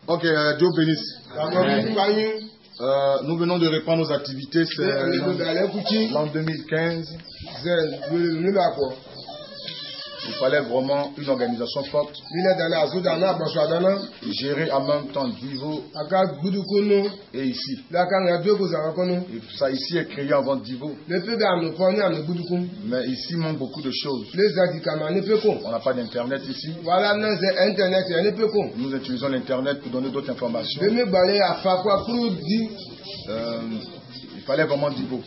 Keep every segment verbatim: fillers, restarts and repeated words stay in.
Ok, euh, Dieu bénisse. Euh, nous venons de reprendre nos activités, c'est l'an deux mille quinze. Il fallait vraiment une organisation forte. Gérer en même temps Divo et ici. Et ça ici est créé avant Divo. Mais ici il manque beaucoup de choses. On n'a pas d'internet ici. Nous utilisons l'internet pour donner d'autres informations. Euh, il fallait vraiment Divo.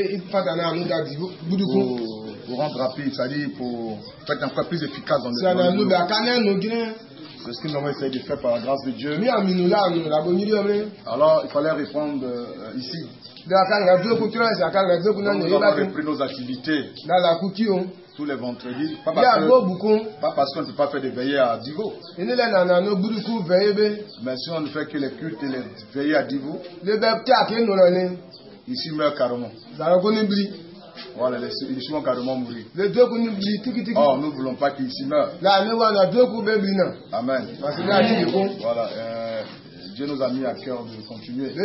Pour, pour rendre rapide, c'est-à-dire pour être encore plus efficace dans le monde. C'est ce que nous avons essayé de faire par la grâce de Dieu. Alors il fallait répondre euh, ici. Nous avons repris nos activités tous les vendredis. Pas parce, que, pas parce qu'on ne peut pas faire des veillées à Divo. Mais si on ne fait que les cultes et les veillées à Divo, ici meurt carrément. Voilà, ils sont carrément mourir. Oh, nous ne voulons pas qu'ils ici meurent. Amen. Voilà, euh, Dieu nous a mis à cœur de continuer. Une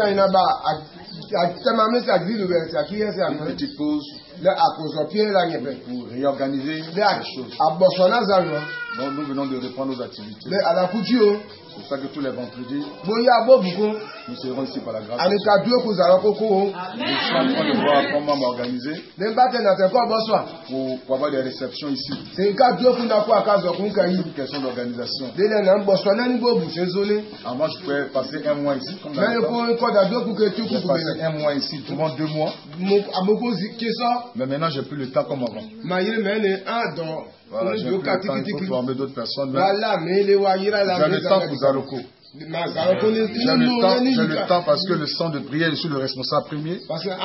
petite pause pour réorganiser les choses. Donc nous venons de reprendre nos activités. C'est pour ça que tous les vendredis, nous serons ici par la grâce de Dieu. Je suis en train de voir comment m'organiser pour, pour avoir des réceptions ici. C'est une question d'organisation. Avant, je pouvais passer un mois ici. Comme je vais passer un mois ici, souvent deux mois. Mais maintenant, j'ai plus le temps comme avant. Voilà, j'ai plus le temps, il faut former d'autres personnes. J'ai le temps pour Zaroko. J'ai le temps, j'ai le temps parce que le centre de prière, je suis le responsable premier.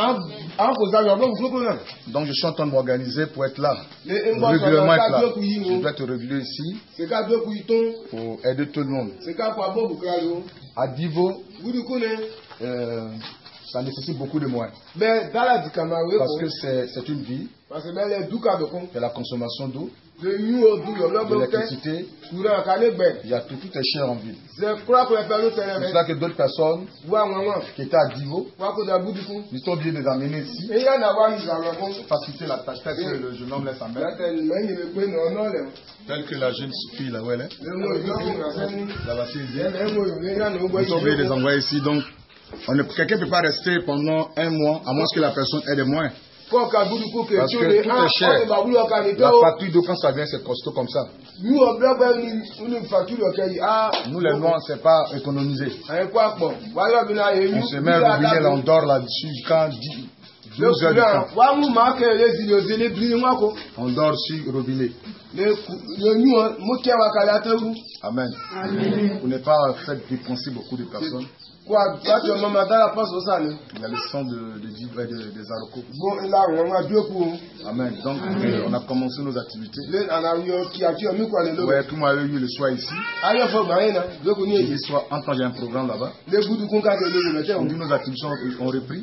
Donc je suis en train de m'organiser pour être là. Régulièrement être là. Je dois être régulier ici pour aider tout le monde. À Divo, euh, ça nécessite beaucoup de moyens. Parce que c'est une vie. C'est la consommation d'eau, de l'électricité. Il y a tout, tout est cher en ville. C'est pour ça que d'autres personnes qui étaient à Divo, ils sont obligés de les amener ici pour faciliter la tâche. Tel que le jeune homme laisse sa mère. Tel que la jeune fille là où elle est. Là-bas, ils sont obligés de les envoyer ici. Donc, quelqu'un ne peut pas rester pendant un mois, à moins que la personne ait des moyens. Parce que tout est cher. La facture d'eau, quand ça vient, c'est costaud comme ça. Nous, les Noirs, on ne sait pas économiser. On se met à robinet, là, on dort là-dessus quand douze heures du temps. On dort sur robinet. Amen. Vous n'êtes pas fait dépenser beaucoup de personnes. Il y a le sang de, de, de, de, de Zaroko. Amen. Donc, euh, on a commencé nos activités. Ouais, tout le monde a eu le soir ici. Et le soir, en temps, j'ai un programme là-bas. On dit nos activités ont repris.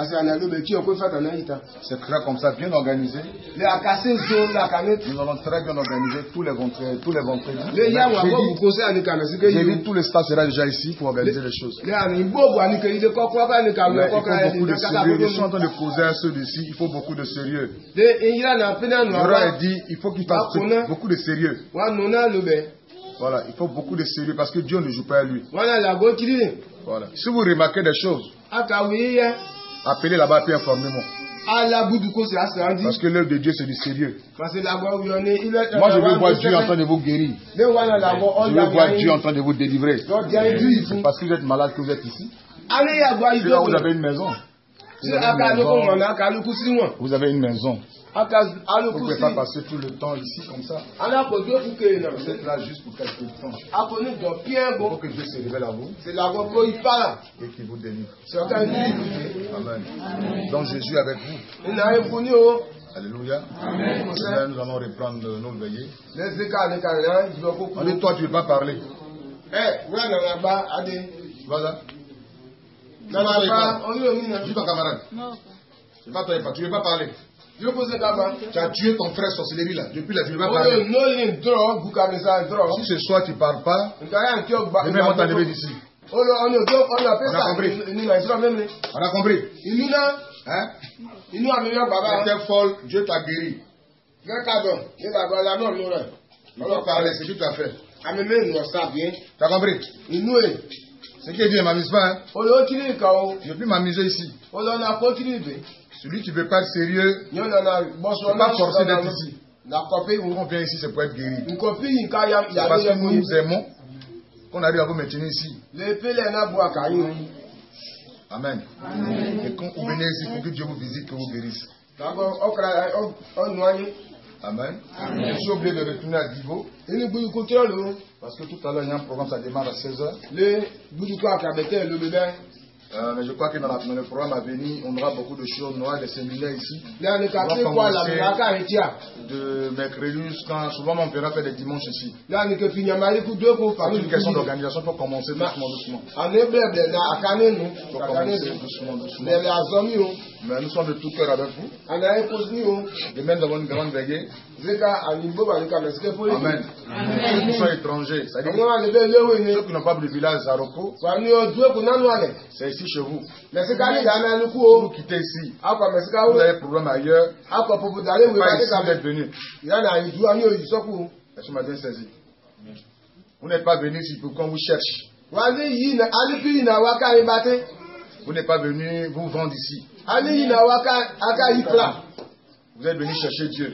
C'est très comme ça, bien organisé. Nous allons très bien organiser tous les vendredis. Tous les vendredis. J'ai dit tout le staff sera déjà ici pour organiser les choses. Mais il faut beaucoup de sérieux. Je suis en train de poser à ceux d'ici, il faut beaucoup de sérieux. J'aurais dit, il faut qu'il fasse beaucoup de sérieux. Voilà, il faut beaucoup de sérieux parce que Dieu ne joue pas à lui. Voilà. Si vous remarquez des choses, appelez là-bas et informez-moi. Parce que l'œuvre de Dieu, c'est du sérieux. Moi, je veux voir Dieu en train de vous guérir. Je veux voir Dieu en train de vous délivrer. C'est parce que vous êtes malade que vous êtes ici. C'est là où vous avez une maison. Vous avez une maison. Vous avez une maison. Vous ne pouvez pas passer tout le temps ici comme ça. Vous êtes là juste pour quelques temps. Il faut que Dieu se révèle à vous et qu'il vous délivre. Amen. Donc Jésus est avec vous. Alléluia. Amen. Là, nous allons reprendre nos veillées. On dit, toi, tu ne veux pas parler. Voilà. Dis ton camarade. Non. Tu ne veux pas parler. Tu as tué ton frère sorcellerie là. Depuis là, tu ne vas pas parler. Si ce soir tu ne parles pas, demain on va t'enlever d'ici. On a compris. On a compris. Hein? C'était folle, Dieu t'a guéri. Tu dois parler, c'est ce que tu as fait. Tu as compris? Ce qui est bien, ne m'amuse pas. Hein? Je ne veux plus m'amuser ici. Celui qui ne veut pas être sérieux, ne peut pas forcer d'être ici. On vient ici, c'est pour être guéri. C'est parce que nous nous aimons qu'on arrive à vous maintenir ici. Amen. Et quand vous venez ici, il faut que Dieu vous visite, que vous guérisse. Amen. Amen. Je suis obligé de retourner à Divo. Parce que tout à l'heure, il y a un programme, ça démarre à seize heures. Euh, mais je crois que dans, la, dans le programme à venir, on aura beaucoup de choses. On aura des séminaires ici. On va commencer de mercredi jusqu'à... Souvent, on verra faire des dimanches ici. C'est une question d'organisation pour commencer doucement, doucement. Pour commencer doucement, doucement. Mais nous sommes de tout cœur avec vous. Demain, nous avons une grande veillée. Amen. Ceux qui sont étrangers, c'est-à-dire ceux qui n'ont pas de village Zaroko, c'est ici chez vous. Vous quittez ici. Vous avez un problème ailleurs. Pas ici, vous êtes venu. Est-ce que vous m'avez bien saisi? Vous n'êtes pas venu ici pour qu'on vous cherche. Vous n'êtes pas venu vous vendre ici. Vous êtes venu chercher Dieu.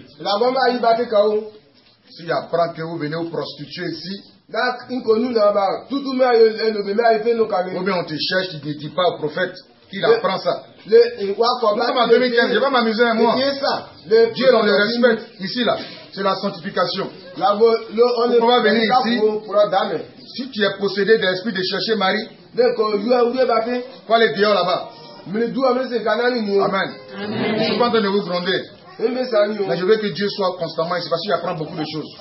S'il apprend que vous venez vous prostituer ici, ou bien on te cherche, tu ne dis pas au prophète qu'il apprend ça. Nous sommes en deux mille quinze, je ne vais pas m'amuser à moi. Dieu, on le respecte. Ici, là, c'est la sanctification. On ne peut pas venir ici. Si tu es possédé de l'esprit de chercher Marie, il faut aller dehors là-bas. Amen. Je ne suis pas en train de vous gronder. Mais je veux que Dieu soit constamment ici parce qu'il apprend beaucoup de choses.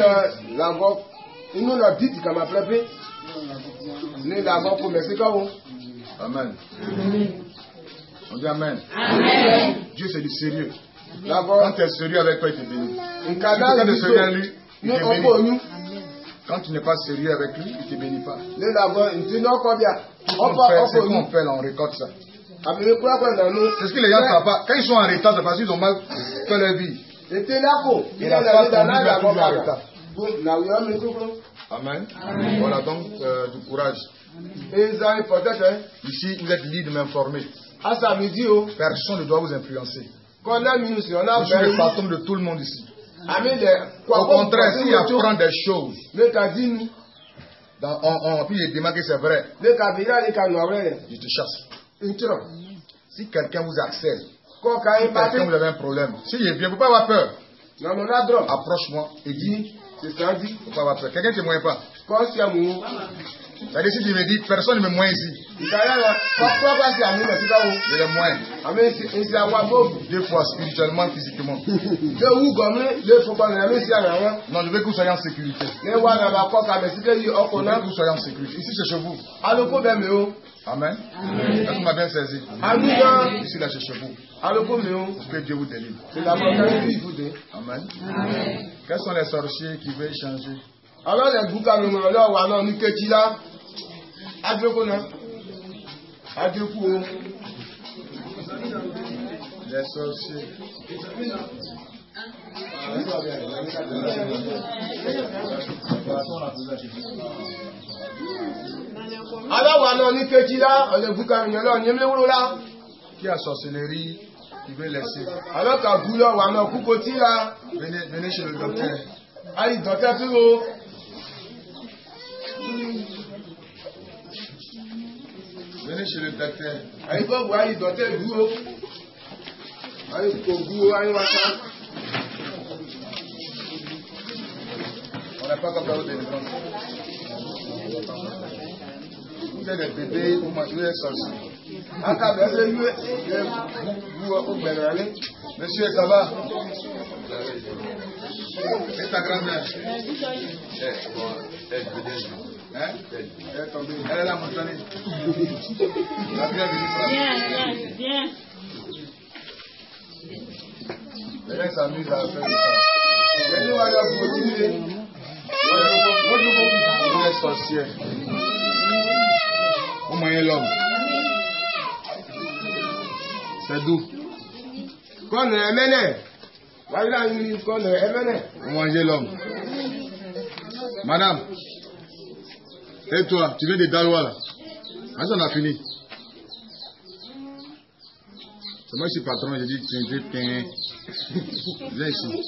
Amen. On dit Amen. Amen. Dieu c'est du sérieux. Quand tu es sérieux avec toi, il te bénit. Si tu es sérieux avec lui, il te bénit. Quand tu n'es pas sérieux avec lui, il ne te bénit pas. Tout ce qu'on fait, c'est qu'on fait là, on récolte ça. C'est ce que les gens ne savent pas. Quand ils sont en retard, c'est parce qu'ils ont mal fait leur vie. Et la face qu'on dit est toujours en retard. Amen. Amen. Voilà donc euh, du courage. Ici, vous êtes libre de m'informer. Personne ne doit vous influencer. Je suis le patron de tout le monde ici. Au contraire, s'il apprend des choses, dans, on, on, puis il démarque que c'est vrai, je te chasse. Si quelqu'un vous harcèle, si quelqu'un vous avez un problème, s'il vient, il ne faut pas avoir peur. Approche-moi et dis. Il ne faut pas avoir peur. Quelqu'un ne te moine pas. C'est-à-dire, si tu me dis, personne ne me moine ici. Je le moine. Deux fois, spirituellement, physiquement. Non, je veux que vous soyez en sécurité. Je veux que vous soyez en sécurité. Ici, c'est chez vous. Amen. Est-ce que vous m'avez bien saisi? Ici, là, c'est chez vous. Que Dieu vous délivre. Amen. Amen. Quels sont les sorciers qui veulent changer? Alors, les boucs à nous, alors, on a mis que tu l'as. Les sorciers. Alors, on a mis que tu l'as. Les boucs à nous, alors, on y est là. Qui a sorcellerie? Qui veut laisser. Alors qu'à vous là, on a un coup côté là. Venez, venez chez le docteur. Allez, docteur, plus haut. Venez chez le docteur. Allez, vous voyez, docteur, vous haut. Allez, au bout, allez, machin. On n'a pas comme ça, vous avez vous êtes des bébés, vous mangez des sorciers. Monsieur, ça va? C'est ta grand-mère. Hein? Elle est là, mon Johnny. Bien, bien, bien. Les gens s'amusent à faire du sang. Mais nous, on va continuer. On est sorcier. On mange l'homme. C'est doux. Quand on est mené. Voilà une quand on est mené. On mange l'homme. Madame. Et toi, tu viens de Daloa là. Ah, ça on a fini. C'est moi qui suis patron, j'ai dit tiens, tiens, viens ici.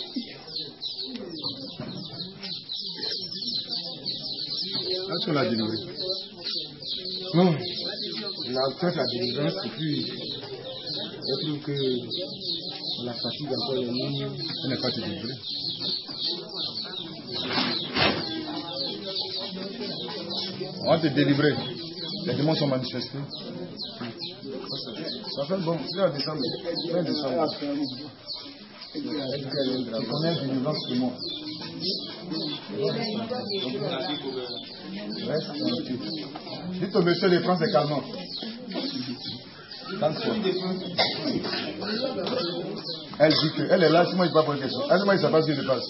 Est-ce qu'on l'a délivré? Non. On a fait la délivrance et puis je trouve que la fatigue encore est mieux. Elle n'est pas délivrée. On va te délivrer. Les démons sont manifestés. Ça fait bon. Tu vas descendre. Tu vas descendre. Tu connais la délivrance que moi. Reste tranquille. Dites au monsieur de prendre ses calmants. Elle dit que elle est là, si moi je ne sais pas pour une question. Elle dit moi je ne sais pas ce qui se passe.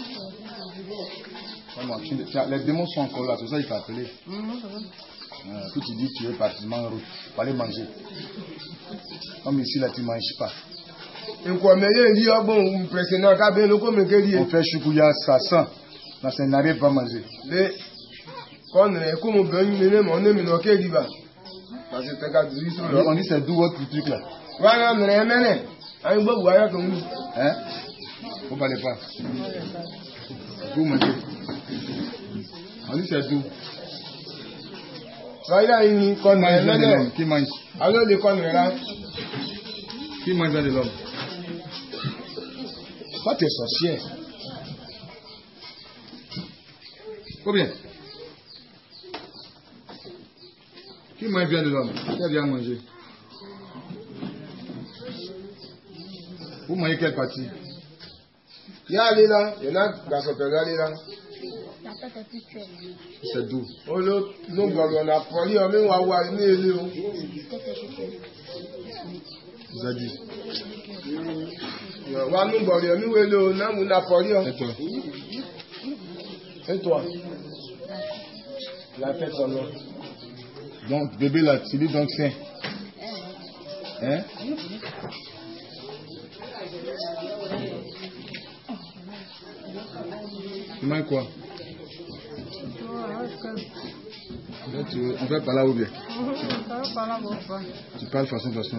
Les démons sont encore là, c'est ça qu'il t'a appelé. Euh, puis tu dis que tu es parti en route pour aller manger. Comme ici là tu ne manges pas. On fait choukouya, ça sent. Là, ça n'arrive pas à manger. On dit c'est d'où votre truc là. Hein? Vous ne parlez pas. Vous mangez. On dit c'est d'où. Qui mange? Qui mange de l'homme? Toi, tu es sorcier. Combien? Qui mange bien de l'homme? Qui vient manger? Vous mangez quelle partie? Il y a Ali là, il y en a qui sont là. C'est d'où? Vous avez dit. Et toi? Et toi? La tête en nom. Donc, bébé là, tu dis donc c'est. Hein? Tu manges quoi? Là, tu veux, on fait par là ou bien? Tu parles façon façon.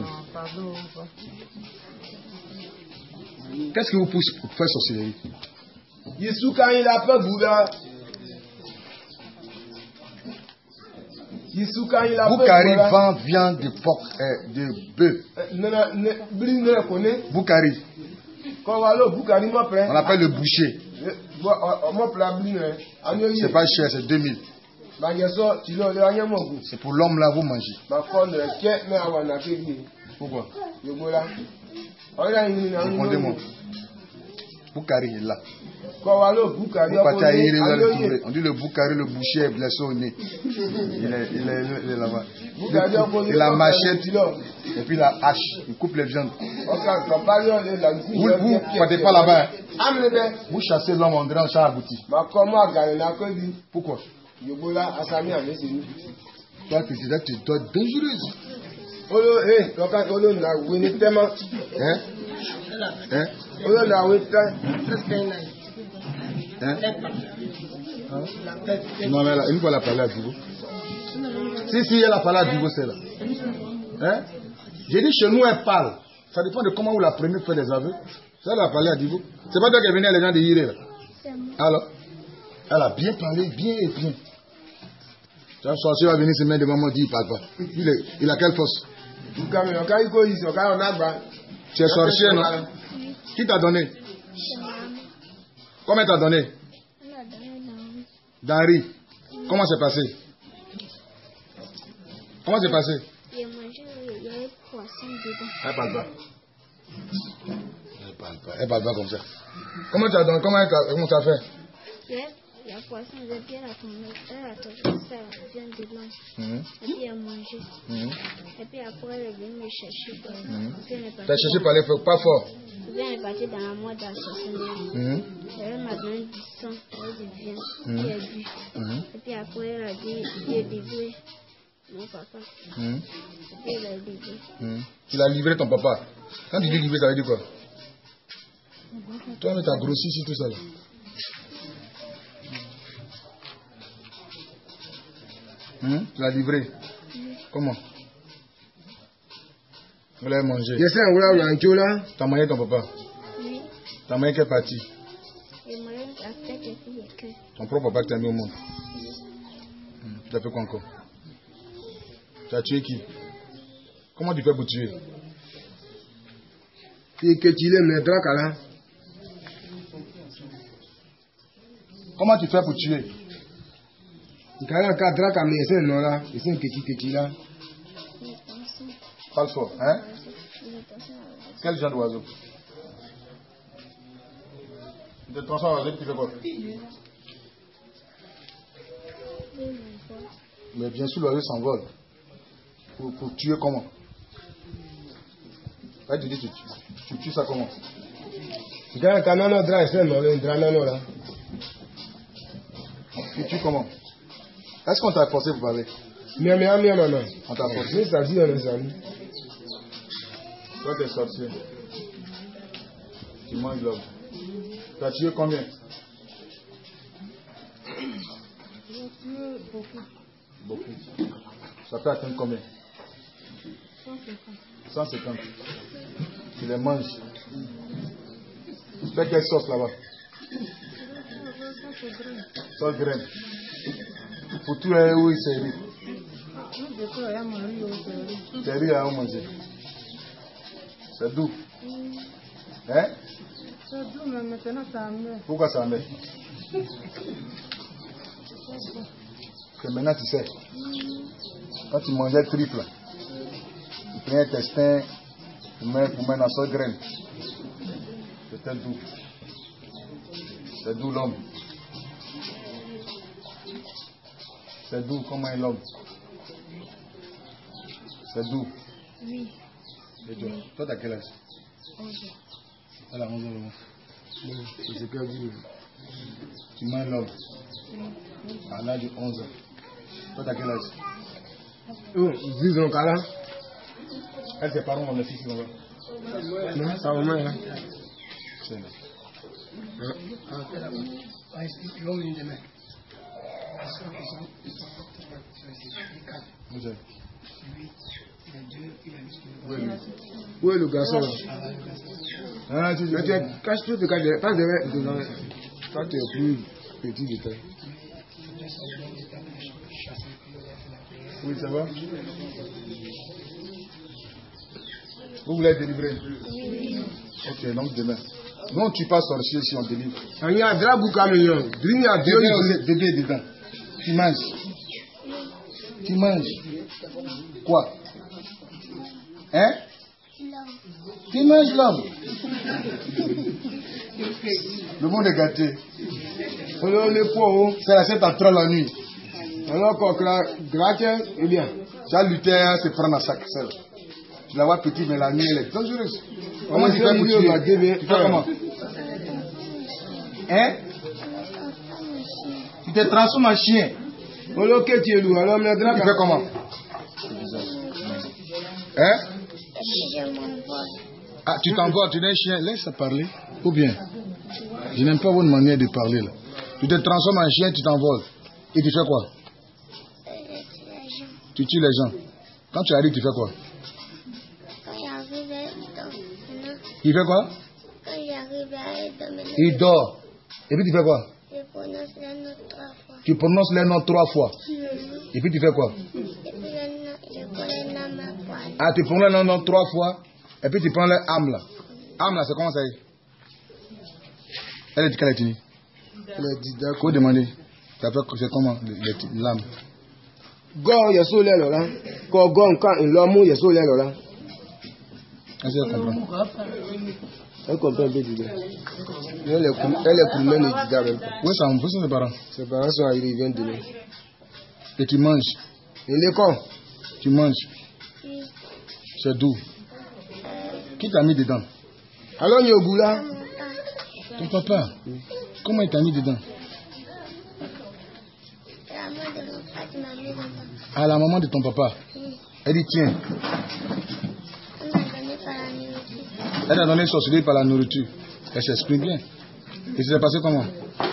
Qu'est-ce qui vous pousse pour faire sorcellerie? Boukari vend viande de porc et de bœuf. Boukari. On appelle le boucher. C'est pas cher, c'est deux mille. C'est pour l'homme là, vous mangez. Pourquoi? Répondez-moi. Boukari est là. Vous partez à Iri, vous allez trouver. On dit le Boukari, le boucher est blessé au nez. Il est, il est, il est là-bas. Il a la machette et puis la hache. Il coupe les viandes. Vous ne partez pas là-bas. Vous chassez l'homme en grand chat abouti. Pourquoi? Toi, tu disais que tu dois être dangereuse. Hein? Hein? Hein? Non, mais là, une fois elle a parlé à Divo. Si, si, elle a parlé à Divo, c'est là. Hein? J'ai dit chez nous, elle parle. Ça dépend de comment vous la prenez pour faire des aveux. Ça, elle a parlé à Divo. C'est pas toi qui es venu à les gens de Yiré, là. Alors, elle a bien parlé, bien et bien. Un sorcier va venir se mettre devant moi et dire il parle pas. Il, est, il a quelle force? Tu es sorcier, non? Qui t'a donné? Combien t'a donné? Dari. Comment c'est passé? Comment c'est passé? Elle parle pas. Elle parle pas. Elle parle pas comme ça. Comment tu as donné? Comment tu as fait? La poisson, j'ai bien la tomate, elle a trouvé ça, bien de blanche. Et puis elle a mangé. Et puis après, elle est venue me chercher. Tu as cherché par les feux, pas fort. Et puis elle est partie dans la moite à chercher. Elle m'a donné du sang, elle dit viens. Puis elle a bu. Et puis après, elle a dit, il est livré. Mon papa. Et puis elle a livré. Tu l'as livré ton papa. Quand tu dis livré, ça veut dire quoi? Toi, tu as grossi ici tout ça là. Hum? Tu l'as livré? Mm. Comment? Vous l'avez mangé? Tu as mangé ton papa? Oui. Tu as mangé quelle partie? J'ai mangé la tête et puis le cœur. Ton propre papa que tu as mis au monde? Hum. Tu as fait quoi encore? Tu as tué qui? Comment tu fais pour tuer? Comment tu fais pour tuer? Parle fort, hein? Quel genre d'oiseau? Tu te transformes en oiseau, tu fais quoi? Mais bien sûr, l'oiseau s'envole. Pour, pour tuer comment? Ouais, tu dis, tu, tu, tu tues ça comment? Tu tues comment? Est-ce qu'on t'a forcé pour parler? On t'a forcé. Toi, t'es sorcier. Tu manges l'homme. Tu as tué combien? J'ai tué beaucoup. Beaucoup. Ça peut atteindre combien? cent cinquante. cent cinquante. Tu les manges. Tu fais quelle sauce là-bas? Sauce graine. Pour tous les oui, c'est riz. C'est riz à manger. C'est doux. Hein? C'est doux, mais maintenant ça amer. Pourquoi ça amer? Que maintenant tu sais. Quand tu mangeais triple, tu prenais tes intestins pour mettre, pour mettre dans sauce graine. C'était doux. C'est doux l'homme. C'est doux, comment est l'homme? C'est doux. Oui. Et toi, oui. Toi, t'as quel âge? onze ans. Elle a onze ans. Oui. C'est que vous. Tu manges l'homme? Oui. À l'âge de onze ans. Toi, t'as quel âge? Oh, dix ans, Kala. Elle, ses parents ont le fils, non? Non, ça va mal. C'est là. Où est le garçon? Ah, tu Mais tu caches tout, tu caches pas devant. Toi, tu es plus petit de toi. Oui, ça va? Vous voulez être délivré? Oui. Ok, donc demain. Non, tu passes sorcier si on délivre. Il y a un drap camion. Il y a deux bébés dedans. Tu manges. Tu manges. Quoi? Hein? Tu manges l'homme. Le monde est gâté. C'est la sept à trois la nuit. Alors, quand gratte, eh bien. Tu as lutté à se prendre un sac seul. Tu la vois petite, mais la nuit, elle est dangereuse. Comment tu fais pour tuer? Tu fais comment? Hein? Tu te transformes en chien. Tu fais comment? Hein? Ah, tu t'envoles, tu es un chien. Laisse ça parler. Ou bien? Je n'aime pas votre manière de parler là. Tu te transformes en chien, tu t'envoles. Et tu fais quoi? Tu tues les gens. Quand tu arrives, tu fais quoi? Il fait quoi? Quand j'arrive à dominer. Il dort. Et puis tu fais quoi? Je prononce les noms trois fois. Tu prononces les noms trois fois. Mm-hmm. Et puis tu fais quoi? Et puis le nom, je prends les noms ma poigne. Ah, tu prends les noms trois fois. Et puis tu prends les âmes là. Âme là, c'est comment ça y est? Elle est de quelle ethnie? Elle est d'Ida. Faut demander. C'est comment l'âme? Go, il y a sur l'aile là. Quand go, quand l'homme, il y a sur l'aile là. Est-ce que tu comprends? Elle comprend un peu du Elle est coulée et du gars même pas. Où sont ses parents? Ses parents sont arrivés, ils viennent demain. Et tu manges? Et l'école? Tu manges? C'est d'où? Qui t'a mis dedans? Alors Nyogoula? Ton papa? Oui. Comment il t'a mis dedans? À la maman de ton papa? Oui. Elle dit tiens. Elle a donné sorcellerie par la nourriture. Elle s'exprime bien. Et ça s'est passé comment?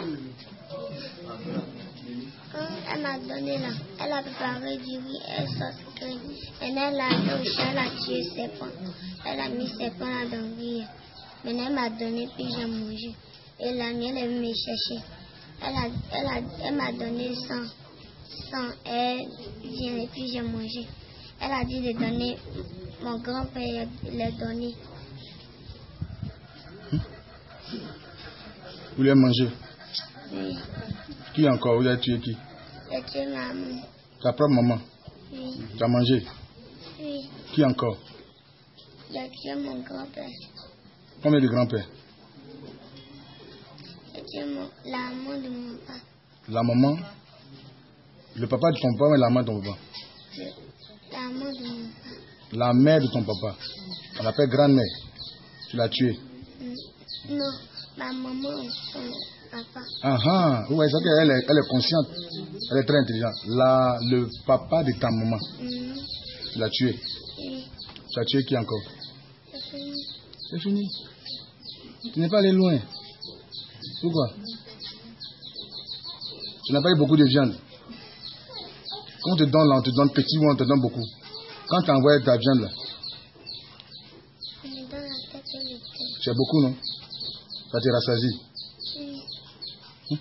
Elle m'a donné là. Elle a préparé du riz, elle sorcellerie. Et elle a allé au chat, elle a tué ses pains. Elle a mis ses pains là dans le riz. Maintenant elle m'a donné puis j'ai mangé. Et la nuit elle est venue me chercher. Elle a, elle a, elle m'a donné cent. cent. Elle vient et puis j'ai mangé. Elle a dit de donner. Mon grand-père l'a donné. Vous voulez manger? Oui. Qui encore? Vous avez tué qui? J'ai tué maman. Ta propre maman? Oui. Tu as mangé? Oui. Qui encore? J'ai tué mon grand-père. Combien de grands-pères? J'ai tué mon... la maman de mon papa. La maman? Le papa de ton papa ou la maman de ton papa? La maman de mon papa. La mère de ton papa? On l'appelle grand-mère. Tu l'as tuée? Non. Ma maman, son papa. Ah ah, ouais, c'est qu'elle est, elle est consciente. Elle est très intelligente. La, le papa de ta maman, mm. Tu l'as tué. Oui. Tu as tué qui encore? C'est fini. C'est fini. Tu n'es pas allé loin. Pourquoi? Tu n'as pas eu beaucoup de viande. Quand on te donne là, on te donne petit ou on te donne beaucoup. Quand tu envoies ta viande là, on me donne la tête et le thé. Tu as beaucoup, non? Ça te rassasie. Oui. Hum?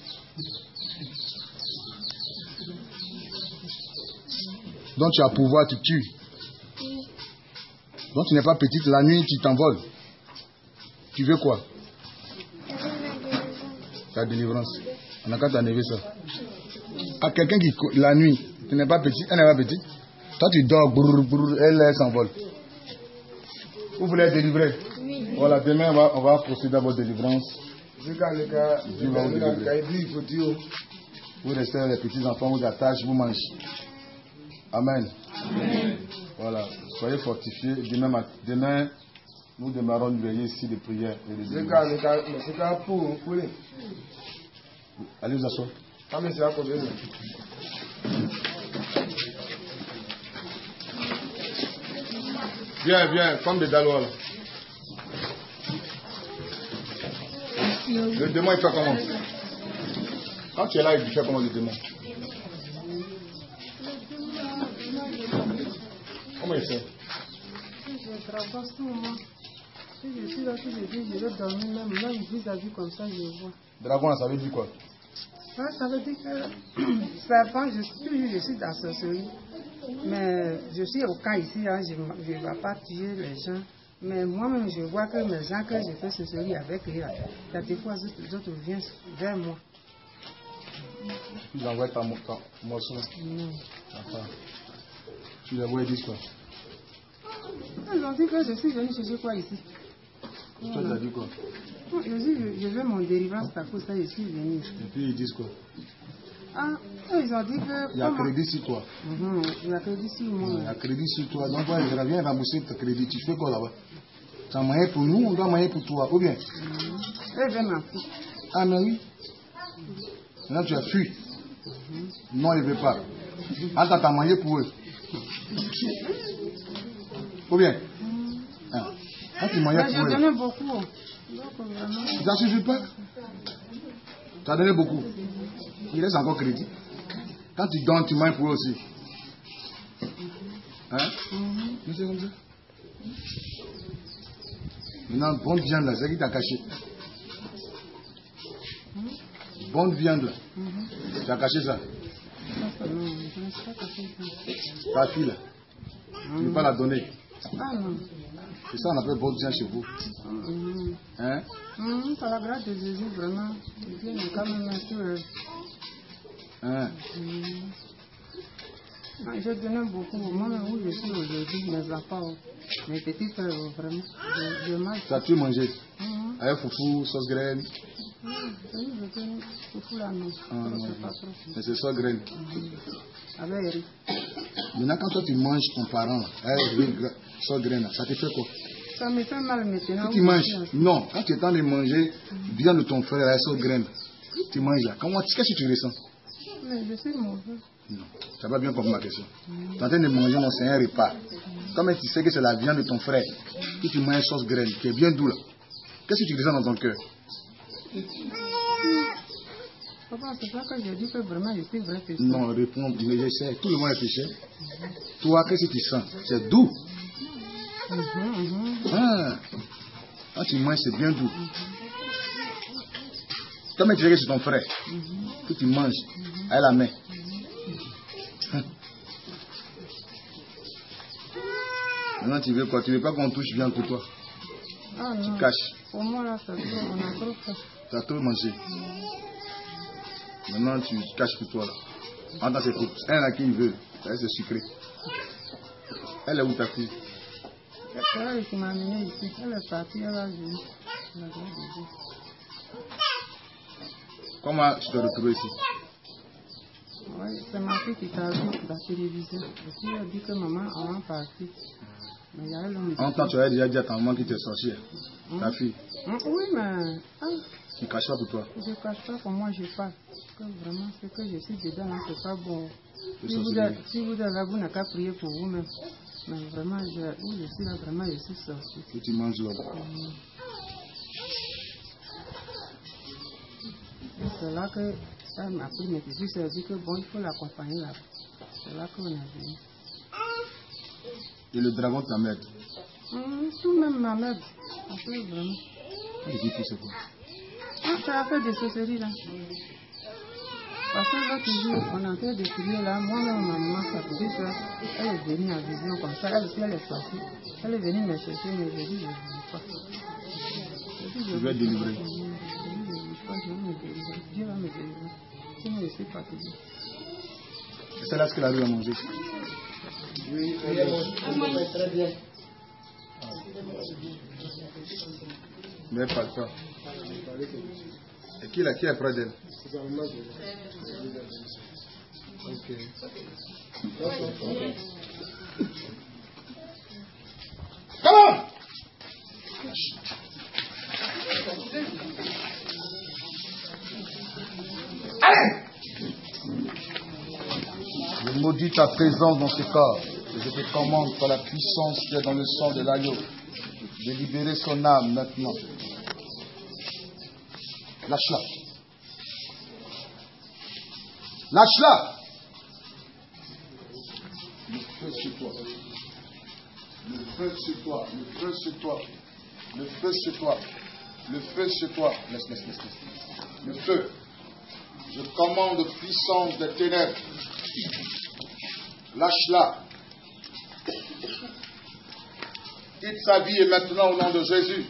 Donc tu as pouvoir, tu tues. Oui. Donc tu n'es pas petite, la nuit tu t'envoles. Tu veux quoi? Je veux ma délivrance. Ta délivrance. On a qu'à t'enlever ça. À quelqu'un qui, la nuit, tu n'es pas petite, elle n'est pas petite. Toi tu dors, brrr, brrr, elle, elle s'envole. Vous voulez être délivré? Oui. Voilà, demain on va, on va procéder à votre délivrance. Dieu va vous délivrer. Vous restez les petits enfants, vous attachez, vous mangez. Amen. Amen. Voilà, soyez fortifiés. Demain, demain nous démarrons une veillée ici de prière. Et de Allez vous asseoir. Viens, viens, comme des Dalois là. Le démon il fait comment? Quand tu es là, il fait comment le démon? Comment il fait? Je traverse tout moi. Si je suis là, si je dis, je vais dormir même, même vis-à-vis comme ça, je vois. Dragon, ça veut dire quoi? Ouais, ça veut dire que serpent, je suis toujours je suis dans la sorcellerie. Mais je suis au camp ici, hein, je ne vais pas tuer les gens. Mais moi-même, je vois que mes gens que je fais sorcellerie avec eux, il y a des fois les autres viennent vers moi. Tu envoies ta morceau? Non. Enfin, tu les vois et dis quoi? Ils ont dit que je suis venu chercher quoi ici? Et toi, tu as dit quoi? Je dis, je, je veux mon délivrance, à cause de ça, je suis venu. Et puis ils disent quoi? Ah, ils ont dit que... Il y a crédit sur toi. Mm-hmm. Il y a crédit sur moi. Il y a crédit sur toi. Donc, voilà, je viens rembourser ton crédit. Tu fais quoi là-bas? Tu as moyen pour nous, on doit moyen pour toi. Ou bien? Mm-hmm. Et je m'en fous. Ah, mais oui. Maintenant, tu as fui. Mm-hmm. Non, il ne veut pas. Ah, tu as moyen pour eux. Ou bien? Mm-hmm. Ah. Ah, tu as moyen pour eux. Je donne beaucoup. Ça ne suffit pas. Tu as donné beaucoup. Il reste encore crédit. Quand tu donnes, tu manges pour eux aussi. Hein? Mm-hmm. C'est comme ça. Maintenant, bonne viande là, c'est qui t'a caché? Mm-hmm. Bonne viande là. Mm-hmm. Tu as caché ça? Non, je ne sais pas caché ça. Ta fille là. Mm-hmm. Tu ne peux pas la donner. Ah non. C'est ça on appelle bonne viande chez vous. Mm-hmm. Hein? Mm-hmm. Par la grâce de Jésus, vraiment, Dieu nous quand même un peu. Hein? Mm-hmm. Je donne beaucoup. Moi-même, où je suis aujourd'hui, mes enfants, mes petits frères, vraiment. Je, je mange. Tu as tout mangé? Mm-hmm. Avec foufou, sauce graine. Foufou là, non. Ah, non. Mais c'est sauce graine. Avec riz. Maintenant, quand toi tu manges ton parent, avec riz, sauce graine, ça te fait quoi? Ça me fait mal maintenant. Quand tu manges, non, quand tu es en train de manger bien de ton frère avec sauce graine, tu manges là. Qu'est-ce que tu ressens? Mais je suis mauvais. Non, tu n'as pas bien compris ma question. Tu es en train de manger, non, c'est un repas. Comme tu sais que c'est la viande de ton frère, que tu manges sauce graine, qui est bien doux là, qu'est-ce que tu ressens dans ton cœur? Papa, c'est ça que je dis que vraiment je suis vrai péché. Non, réponds, mais je sais, tout le monde est péché. Toi, qu'est-ce que tu sens? C'est doux. Mm-hmm, mm-hmm. Ah, quand tu manges, c'est bien doux. Comme tu sais que c'est ton frère, mm-hmm. que tu manges mm-hmm. avec la main. Mm-hmm. Maintenant, tu veux quoi? Tu veux pas qu'on touche bien pour toi? Ah, tu non. caches. Pour moi, là, ça, on a trop fait. Tu as trop mangé. Maintenant, tu caches pour toi. Là. En tant que couple, elle a qui il veut. C'est sucré. Elle est où ta fille? C'est elle qui m'a amené ici. Elle est partie, elle a vu. Comment tu t'es retrouvé ici? Oui, c'est ma fille qui t'a vu dans la télévision. Et puis elle a dit que maman a parti. Mais il y a elle. En temps, tu avais déjà dit à ta maman qui était sorcière. Hum? Ta fille? Hum, oui, mais. Ah, tu ne caches pas pour toi? Je ne cache pas pour moi, je parle. Que vraiment, ce que je suis dedans, là, c'est pas bon. Si vous, sorcier. êtes, si vous êtes là, vous n'avez qu'à prier pour vous-même. Mais vraiment, je, où je suis là, vraiment, je suis sorti. Et tu manges là. Hum. C'est là que elle m'a pris mes petits, elle a dit que bon, il faut l'accompagner là. C'est là qu'on est venu. Et le dragon t'emmerde? Hum, tout même m'emmerde. Après, vraiment. Et puis tout c'est quoi? Ah, ça a fait des sorcelleries là. Parce que l'autre jour, on est en train de prier là, moi-même, ma maman, ça veut dire qu'elle est venue en vision comme ça, elle aussi, elle est sortie. Elle est venue me chercher, mais je dis, je ne veux pas. Je vais être délivré. Je dis, je ne veux pas, je vais me délivrer. Dieu va me délivrer. Sinon, je ne suis pas toujours. C'est là ce que la rue a mangé. Oui, elle mange très bien. Mais elle ne parle pas. Et qui, là, qui est près d'elle? Ok. Comment? Allez! Je maudis ta présence dans ce corps. Et je te commande par la puissance qui est dans le sang de l'agneau de libérer son âme maintenant. Lâche-la. Lâche-la. Le feu sur toi. Le feu sur toi. Le feu sur toi. Le feu sur toi. Le feu sur toi. Laisse, laisse, laisse, laisse. Le feu. Je commande puissance des ténèbres. Lâche-la. Quitte sa vie et maintenant au nom de Jésus.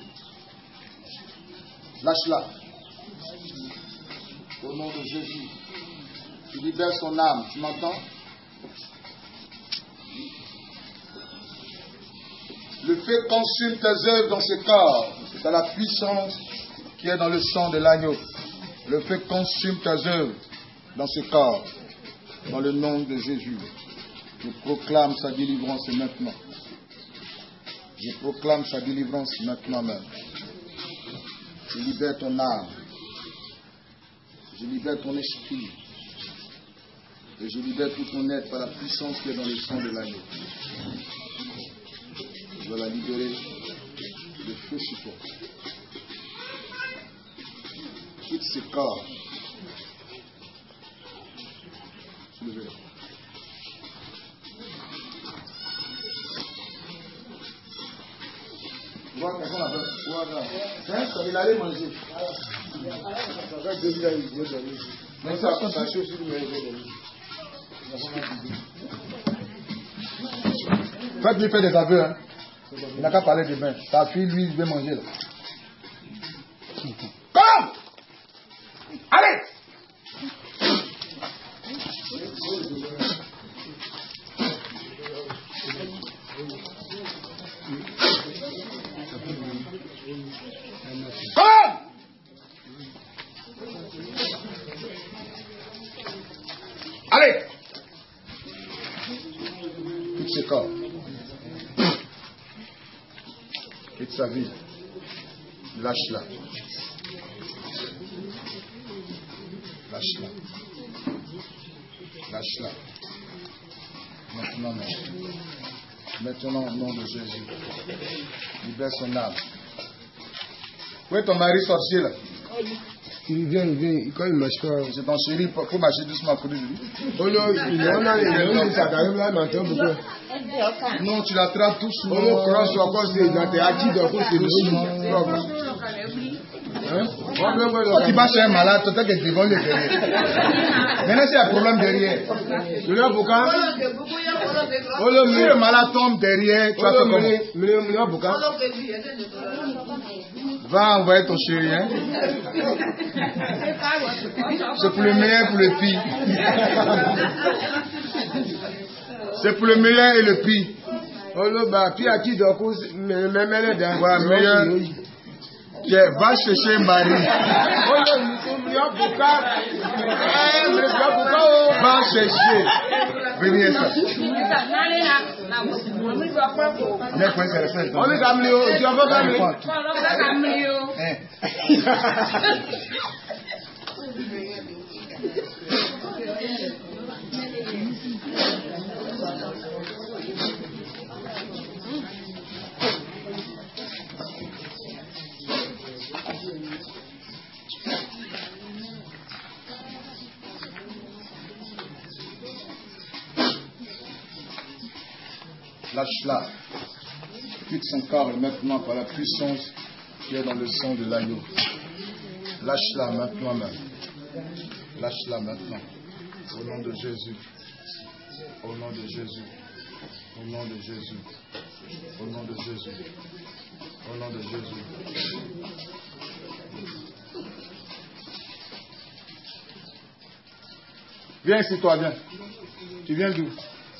Lâche-la. Au nom de Jésus. Tu libères son âme. Tu m'entends? Le feu consume tes œuvres dans ce corps. C'est la puissance qui est dans le sang de l'agneau. Le feu consume tes œuvres dans ce corps. Dans le nom de Jésus. Je proclame sa délivrance maintenant. Je proclame sa délivrance maintenant même. Je libère ton âme. Je libère ton esprit. Et je libère tout ton être par la puissance qui est dans le sang de l'agneau. Je vais la libérer. Le feu sur toi. Quitte ce corps. Soulevez-le. Voilà, voilà. Il allait manger. Mais ça, ça chauffe sur le. Faites-lui faire des aveux, hein. Il n'a qu'à parler de bain. Ta fille, lui, il veut manger là. Comme! Allez! Come! ce corps. Quitte sa vie. Lâche-la. Lâche-la. Lâche-la. Maintenant, non. Maintenant, au nom de Jésus. Libère son âme. Où est ton mari sorcier là? Il vient, il vient, quand il marche pas. C'est ton chéri, il faut marcher doucement pour lui. Oh non, il est là, il est ça quand même là, maintenant, pourquoi? Non, tu l'attrapes tout souvent. On le croise encore, c'est dans tes acquis, donc c'est le Hein? Quand tu marches un malade, tu as que tu vas le derrière. Maintenant, c'est un problème derrière. Tu l'as pourquoi? Si le malade tombe derrière, tu vas te comment? Va envoyer ton chéri. Hein? C'est pour le meilleur et pour le pire. C'est pour le meilleur et le pire. Oh le bah, puis à qui donc, même elle est dans. Ouais, meilleur. Va chercher Marie. Va chercher. Venez ça. Lâche-la. Quitte son corps maintenant par la puissance qui est dans le sang de l'agneau. Lâche-la maintenant même. Lâche-la maintenant. Au nom de Jésus. Au nom de Jésus. Au nom de Jésus. Au nom de Jésus. Au nom de Jésus. Viens ici, toi, viens. Tu viens d'où?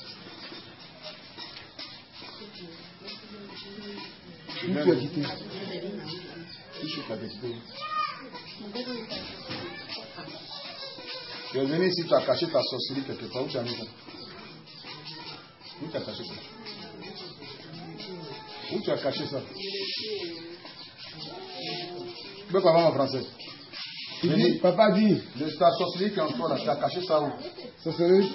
Où tu as quitté? Je suis pas quitté. Tu es venu ici, tu as caché ta sorcellerie quelque part. Où tu as mis ça? Où tu as caché ça? Où tu as caché ça? Tu peux parler en français? Dis, papa dit. De ta sorcellerie qui est en toi là, tu as caché ça où? Sorcellerie?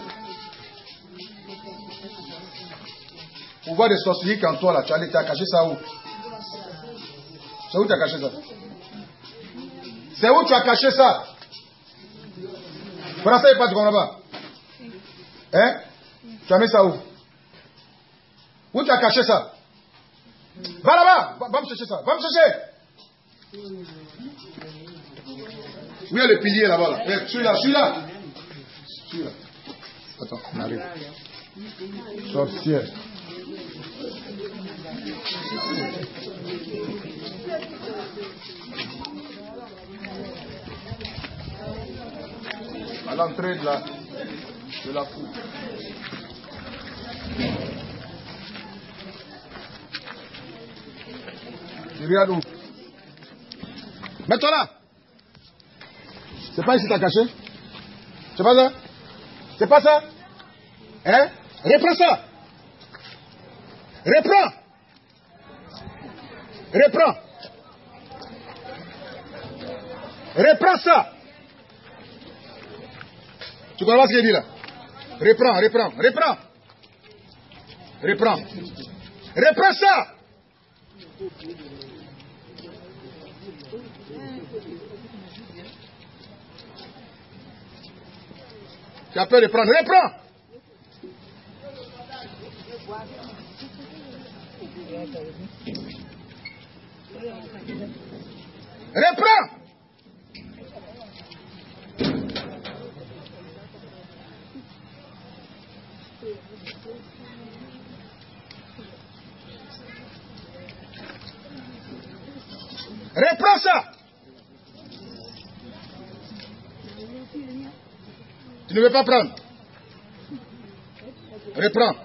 Pour voir des sorcelleries qui est en toi là, tu as, tu as caché ça où? C'est où tu as caché ça? C'est où tu as caché ça? Français, pas, tu comprends pas? Hein? Tu as mis ça où? Où tu as caché ça? Va là-bas! Va, va me chercher ça! Va me chercher! Où est le pilier là-bas? Là? Eh, celui-là, celui-là! Celui-là. Attends, on arrive. Sorcière. À l'entrée de la, de la cour. Tu regardes où? Mets-toi là! C'est pas ici que t'as caché? C'est pas ça? C'est pas ça? Hein? Reprends ça! Reprends! Reprends! Reprends ça! Tu comprends ce qu'il dit là? Reprends, reprends, reprends! Reprends! Reprends ça! Tu as peur de prendre, reprends! Reprends! Reprends ça! Tu ne veux pas prendre? Reprends.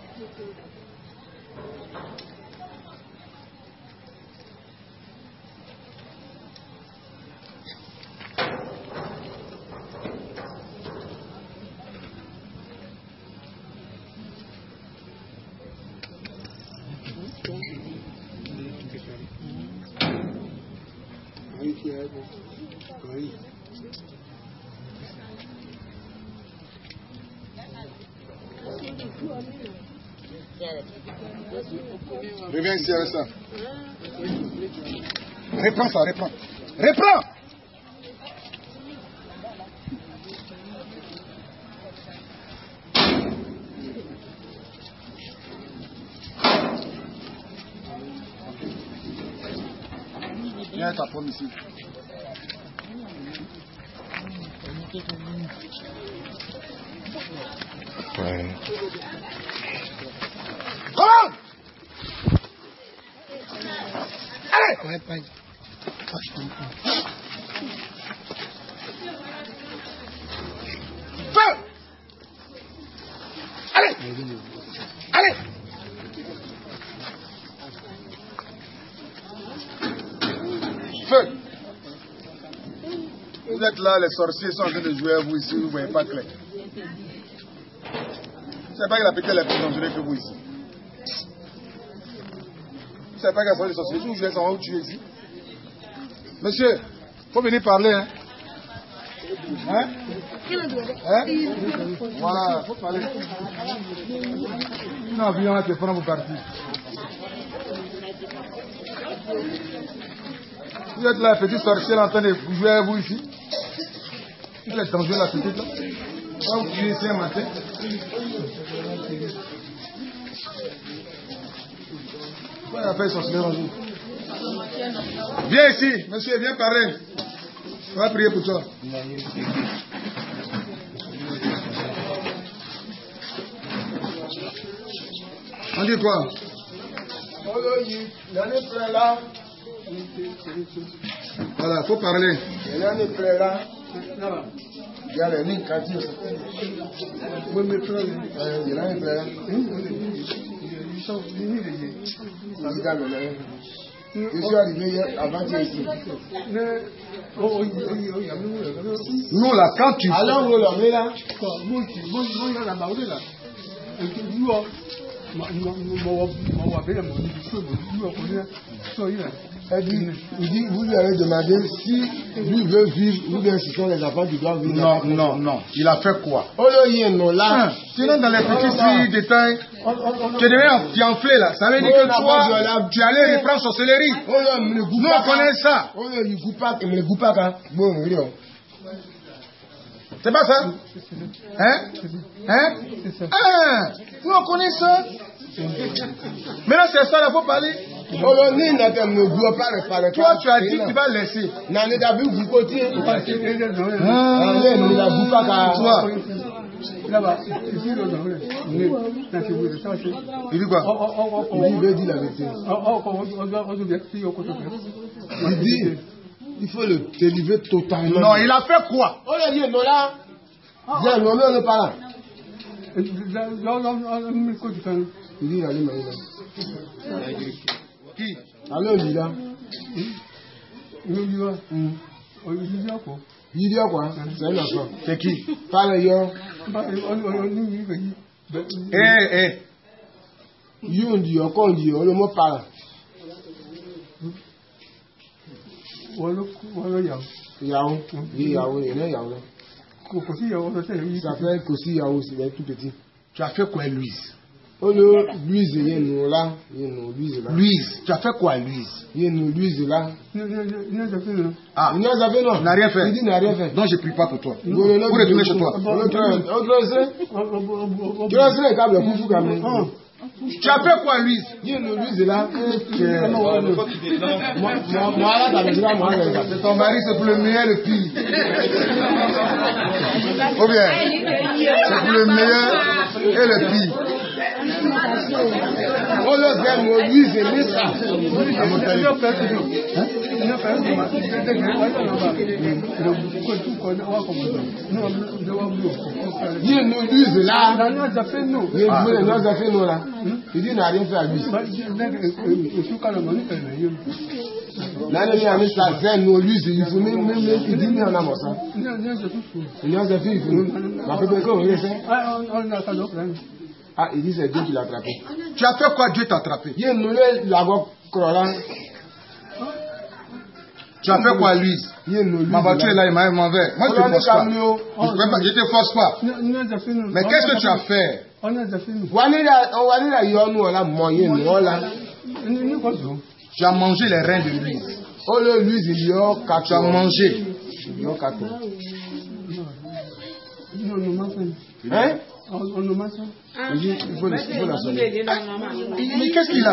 Oui. Reviens ici avec ça. Reprends ça, reprends. Reprends! Viens ta pomme ici. Ouais. Comment? Allez! Ouais, pas. Feu! Allez! Allez! Feu! Vous êtes là, les sorciers sont en train de jouer à vous ici, vous ne voyez pas clair. Vous ne savez pas que la petite est plus dangereuse que vous ici. Vous ne savez pas qu'il y a des sorciers, si vous voulez savoir où tu es ici. Monsieur, il faut venir parler, hein? Hein? Hein? Voilà, il faut parler. Non, viens là, tu prends vos parties. Vous êtes là, petit sorcier, en train de jouer à vous ici. Vous êtes dangereux, la petite là. Quand vous tuez ici un matin. Pourquoi il a fait sorcier un jour? Viens ici, monsieur, viens parler. On va prier pour toi. On dit quoi? Voilà, il faut parler. Il y a les lignes qui disent. Il y a les frères. Je suis arrivé hier avant tu ici. Nous là, quand tu. Alors, nous là, mais là. Il dit, vous lui avez demandé si lui veut vivre ou bien si sont les enfants qui doivent vivre. Non, non, non. Il a fait quoi? Sinon, dans les petits détails, tu es enflé là. Ça veut dire que toi, tu allais reprendre sorcellerie. Nous, on connaît ça. C'est pas ça? Hein? Hein? Ah, nous, on connaît ça. Maintenant, c'est ça, il faut parler. Toi, tu as dit que tu vas laisser. Là-bas, il dit quoi? Il dit la vérité. Il dit, il faut le délivrer totalement. Non, il a fait quoi? On a dit, non là. Viens, non, non, ne pas là. Il dit, allez, allez, qui? Allez, il dit là. Il dit là. Il dit là quoi? Il dit quoi? C'est un enfant. C'est qui? Parle, yo. Eh, eh. Yo, dit, encore, dit, on le mot parle. Yao. Yao, il est Yao. Ça fait Kosi Yao, c'est tout petit. Tu as fait quoi, Louise? Oh, Louise, il y a nous là. Louise là. Louise, tu as fait quoi, Louise? Il y a nous, Louise là. Ah, il n'a jamais non. Il n'a rien fait. Il dit n'a rien fait. Donc je prie pas pour toi. Pour retourner chez toi. Tu as fait le câble pour vous quand même. Tu as fait quoi, Louise? Il y a nous, Louise là. C'est ton mari, c'est pour le meilleur et le pire. Ou bien, c'est pour le meilleur et le pire. Oh là, c'est mon Louise et Messa. Il y a nous, Louise là. Il dit, n'a rien fait à lui. L'année dernière, ça fait nous, Louise, il faut même, même, même, il dit, mais on a mon sang. Il y a des filles, il faut nous. Ma pépé, comment il fait? Ah, il dit, c'est Dieu qui l'a attrapé. Tu as fait quoi, Dieu t'a attrapé? Il y a nous, la voix, Tu as fait quoi, Louise? Ma voiture est là, il m'a mauvais. Moi, je te force pas. Je te force pas. Mais qu'est-ce que tu as fait? Tu as mangé les reins de Louise. Oh, le Louise, il y a quatre. Tu as mangé. Il y a quatre. Hein? Mais qu'est-ce qu'il a?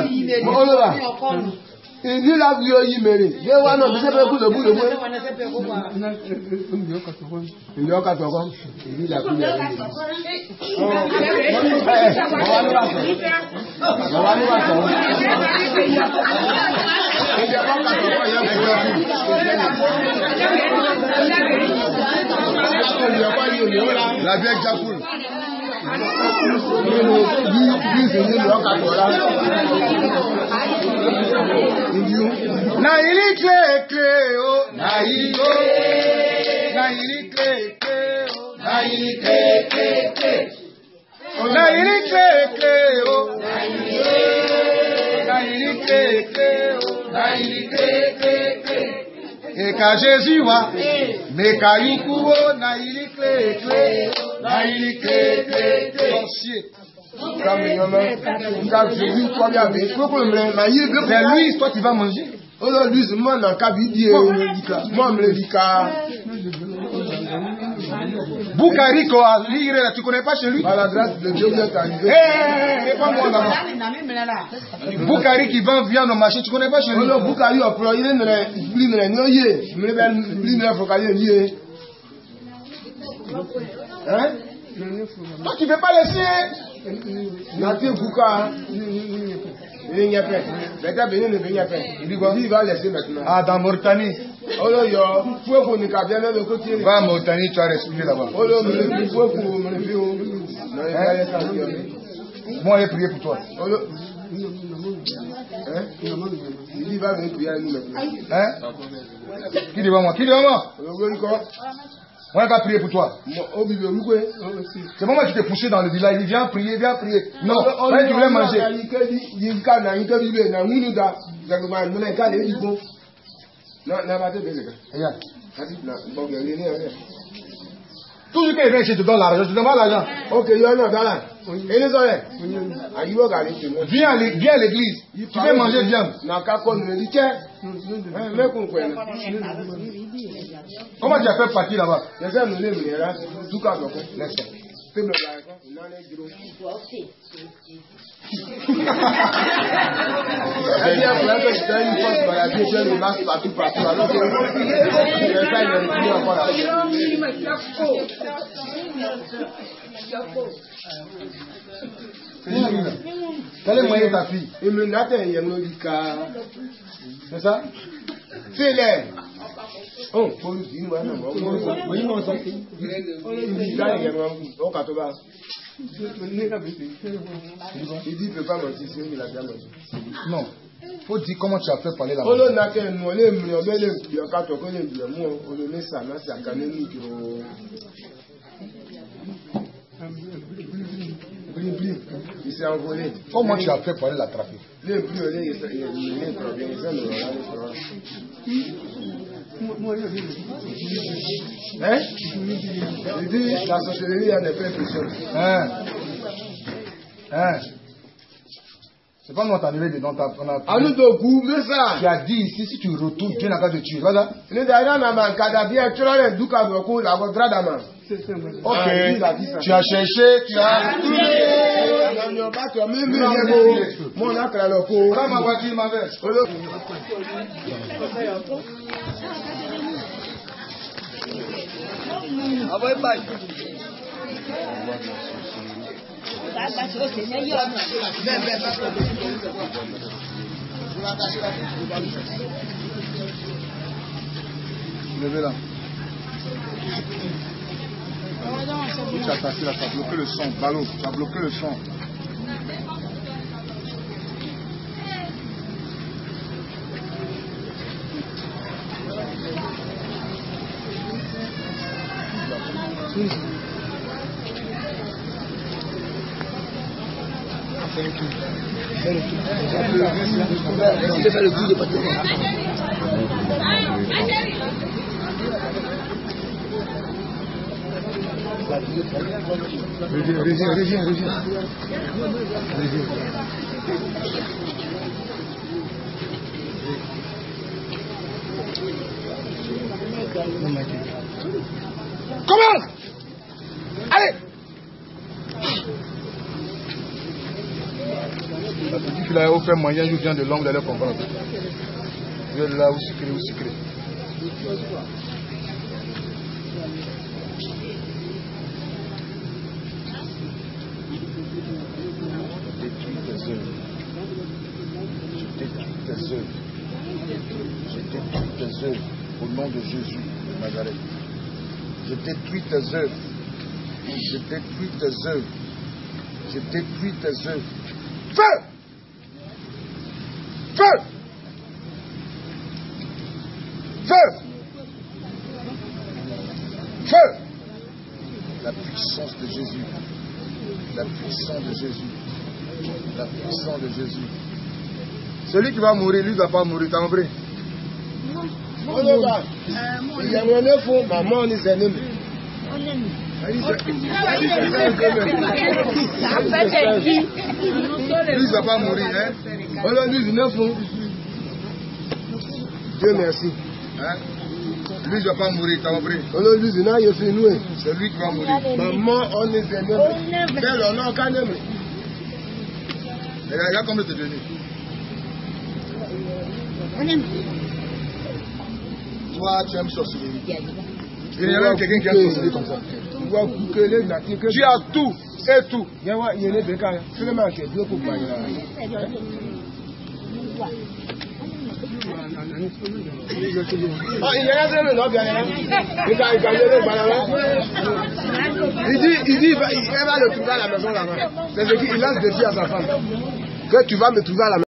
Il dit la vie il mérite. Il y a un homme qui s'appelle le bout de bout. Il y a quatre ans. Il dit la vie la vieille Japoul. Na ili clé clé oh, na ili oh, na ili clé clé oh, na ili clé clé clé, na ili clé clé oh, na ili clé clé oh, na ili clé clé clé. Et quand Jésus va, mais quand il court, na ili clé clé, na ili clé clé clé. C'est lui, toi tu vas manger. Oh là, lui, moi, dans le cabidi, moi, me le dis car. Boukari, tu connais pas chez lui? Par la grâce de Dieu, vous êtes arrivé. Hé, réponds-moi d'abord. Boukari qui vend viande au marché, tu connais pas chez lui? Oh là, Boukari, on prend, il est plus de noyer. Il est plus de focaliser. Hein? Toi, tu ne veux pas laisser. Naté Bouka. Il n'y a pas. Beta Bénin ne vient pas. Il dit quoi? Il va laisser maintenant. Ah, dans Mauritanie. Oh là, yo. Faut qu'on y cabienne de côté. Va à Mauritanie, tu as respiré là-bas. Oh là, il faut qu'on me le fasse. Moi, j'ai prié pour toi. Oh là. Hein? Il dit, va venir prier à nous maintenant. Hein? Qui devant moi? Qui devant moi? On va prier pour toi. C'est pas moi qui t'ai poussé dans le village. Il vient prier, viens prier. Non, toi tu voulais manger. Toujours qu'il vient, je te donne l'argent. Je te demande l'argent. Ok, il y en a dans là. Et les oreilles. Viens à l'église. Tu veux manger viande. Comment tu as fait partir là-bas? Quel est le moyen de ta fille? C'est ça? Fais-les. Oh, il dit il ne peut pas mentir, sinon il a bien menti. Non. Il faut dire comment tu as fait parler là-bas. Oh non, n'a qu'un mot, les murs, les murs, les murs, les murs, on le met ça, là, c'est à caner micro. Il s'est envolé. Comment tu as fait parler la trafic? Les plus, les problèmes, hein? Il dit, la sorcellerie a des pressions. Hein? Hein? C'est pas nous t'arriver dedans, on a... À nous de goût, mais ça. Tu as dit ici, si tu retournes, Dieu n'a pas de tuer, voilà. Nous d'ailleurs, on a un cadavre, tu as un douka de coup, la votre dame. Ok, tu as cherché, tu as... Mon acte à l'eau. Prends ma voiture, ma veste. Ah ouais, bye. Levez là. Tu as attaqué là, tu as bloqué le son. Ballot, tu as bloqué le son. Fais le tour. Fais le tour. Tu peux faire le tour de partout. Reviens, reviens, reviens, reviens. Reviens. Commence! Allez! La petite fille là, au fait moyen, je viens de l'angle d'aller comprendre. Je vais là où sucré, où sucré. Je détruis tes œuvres. Je détruis tes œuvres au nom de Jésus de Nazareth. Je détruis tes œuvres. Je détruis tes œuvres. Je détruis tes œuvres. Feu! Feu! Feu! Feu! La puissance de Jésus. La puissance de Jésus. La puissance de Jésus. Celui qui va mourir, lui ne va pas mourir. T'as compris? On ne va. Il y a un info, maman, on est ennemis. Lui, il ne va pas mourir, hein? On a dit une info. Dieu merci. Hein? Lui, il ne va pas mourir, t'as compris? On a dit une info, c'est nous. C'est lui qui va mourir. Maman, on est ennemis. Quel honneur qu'un ennemi. Regarde combien t'es donné. Toi, tu aimes sorcellerie. Il y a même quelqu'un qui aime sorcellerie comme ça. Tu as tout et tout. Il y a des cas, seulement que Dieu peut pas. Il dit, il dit, il va le trouver à la maison là-bas. C'est ce qu'il lance des filles à sa femme. Que tu vas me trouver à la maison.